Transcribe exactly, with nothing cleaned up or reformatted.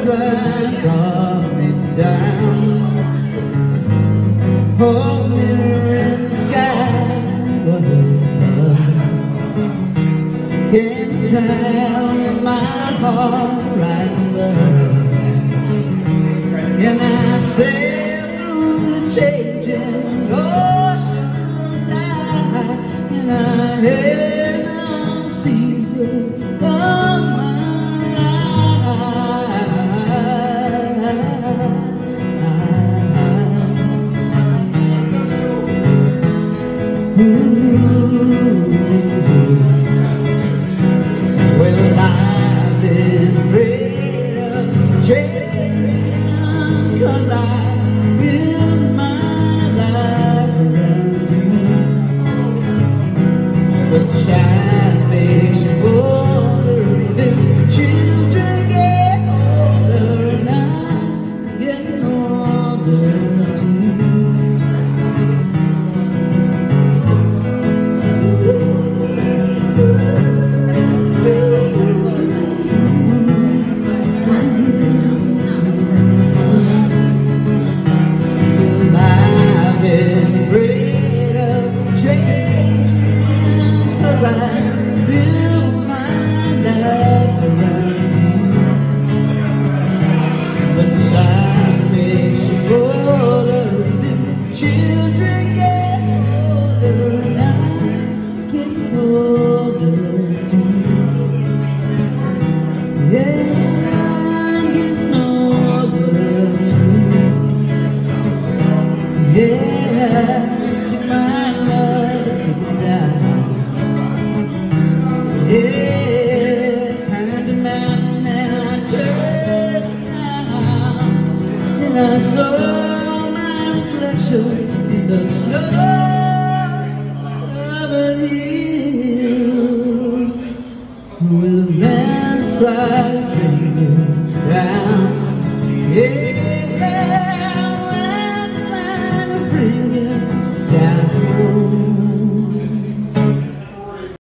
landslide brought me down. Oh, mirror in the sky, what is love? Can't tell when my heart rises up. Can I sail through the changing ocean tide? Can I hear the seasons of my life? Well, I've been afraid of changing, 'cause I built my life around you. But shine makes you older, even children get older, and I'm getting older too. I saw my reflection in the snow-covered hills with landslide.